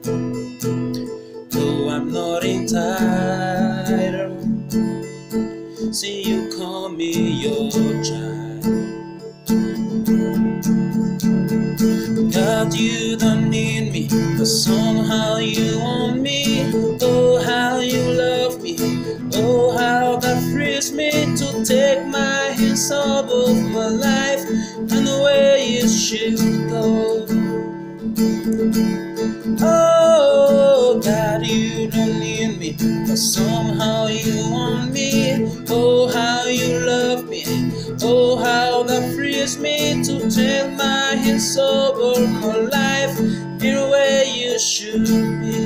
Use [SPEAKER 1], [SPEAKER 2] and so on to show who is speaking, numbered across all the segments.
[SPEAKER 1] Though I'm not entitled, see you call me your child. God, you don't need me, but somehow you want me. Oh, how you love me. Oh, how that frees me to take my hands off of my life and the way it should go. Oh, God, you don't need me, but somehow you want me. Oh, how you love me. Oh, how that frees me to take my hands over my life in the way you should be.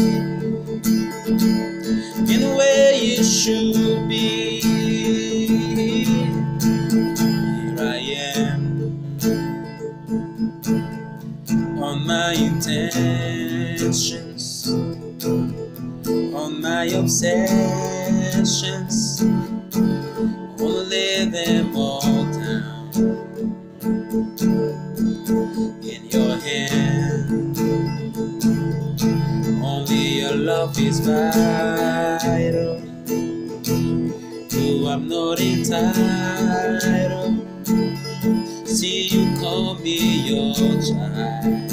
[SPEAKER 1] In the way you should be. Here I am on my intentions, on my obsessions, wanna lay them all down in your hand. Only your love is vital. Though I'm not entitled, see you call me your child.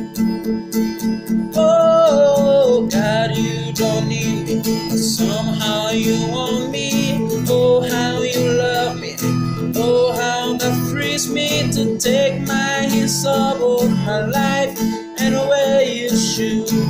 [SPEAKER 1] Oh, God, you don't need me, but somehow you want me. Oh, how you love me. Oh, how that frees me to take my hands off of my life and the way you should